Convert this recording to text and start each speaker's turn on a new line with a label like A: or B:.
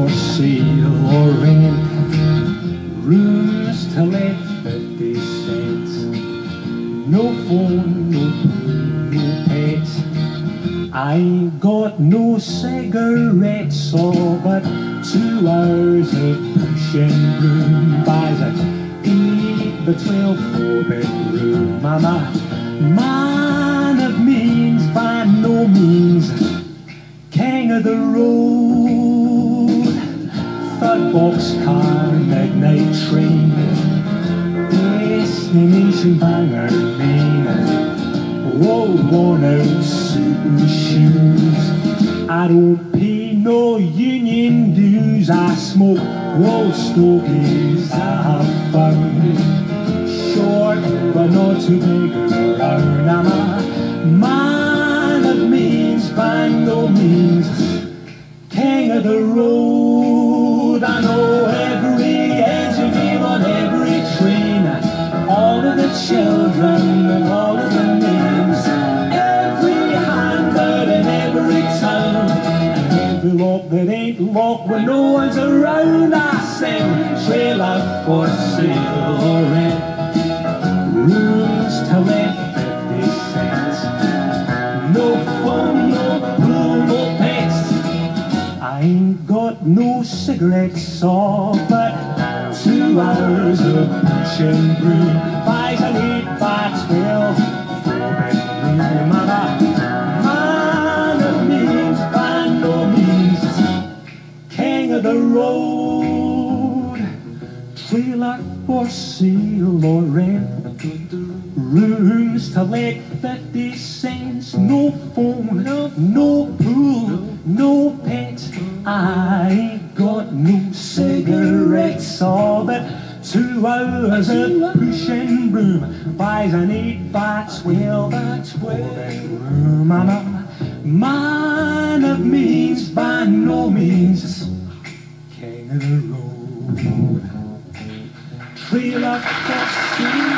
A: for sale or rent, rooms to let 50 cents, no phone, no pool, no pets. I ain't got no cigarettes, oh, but 2 hours of pushing broom buys a 8 by 12 4-bedroom. I'm a man of means, by no means king of the road. 3rd boxcar, midnight train, destination Bangor, Maine. Old worn out suit and shoes, I don't pay no union dues. I smoke old stogies I have found, short but not too big around. I'm a man of means, by no means king of the road. I know every engineer on every train, all of the children and all of the names, every handout in every town, and every lock that ain't locked when no one's around. I sing trailer for sale or rent, rooms to let 50 cents, no phone, no pool, no pets. I ain't got no cigarettes, oh, but 2 hours of pushing broom buys an 8 by 12 4-bedroom. I'm a man of means, by no means king of the road. Trailer for sale or rent, rooms to let 50 cents, no phone, no pool, no pet. I ain't got no cigarettes, oh, but 2 hours of pushing broom buys an 8 by 12 4-bedroom. I'm a man of means, by no means king of the road. Trailer for sale.